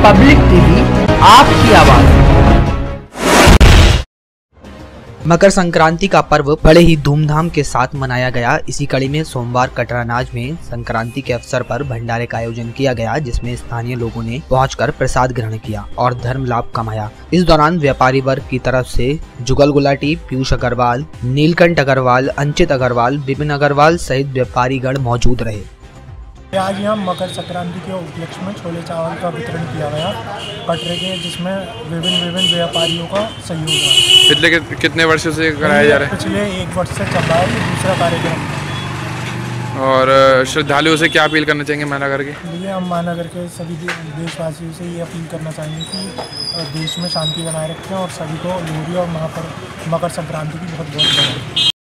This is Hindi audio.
पब्लिक टीवी, आपकी आवाज। मकर संक्रांति का पर्व बड़े ही धूमधाम के साथ मनाया गया। इसी कड़ी में सोमवार कटरानाज में संक्रांति के अवसर पर भंडारे का आयोजन किया गया, जिसमें स्थानीय लोगों ने पहुंचकर प्रसाद ग्रहण किया और धर्म लाभ कमाया। इस दौरान व्यापारी वर्ग की तरफ से जुगल गुलाटी, पीयूष अग्रवाल, नीलकंठ अग्रवाल, अंचित अग्रवाल, विपिन अग्रवाल सहित व्यापारीगण मौजूद रहे। आज यहाँ मकर संक्रांति के उपलक्ष्य में छोले चावल का वितरण किया गया कटरे के, जिसमें विभिन्न व्यापारियों का सहयोग रहा। पिछले कितने वर्षों से कराया जा रहा है? पिछले 1 वर्ष से चल रहा है, ये दूसरा कार्यक्रम। और श्रद्धालुओं से क्या अपील करना चाहेंगे महानगर के? ये हम महानगर के सभी देशवासियों से ये अपील करना चाहेंगे कि देश में शांति बनाए रखें और सभी को लोहड़ी और मकर संक्रांति की बहुत बहुत बधाई।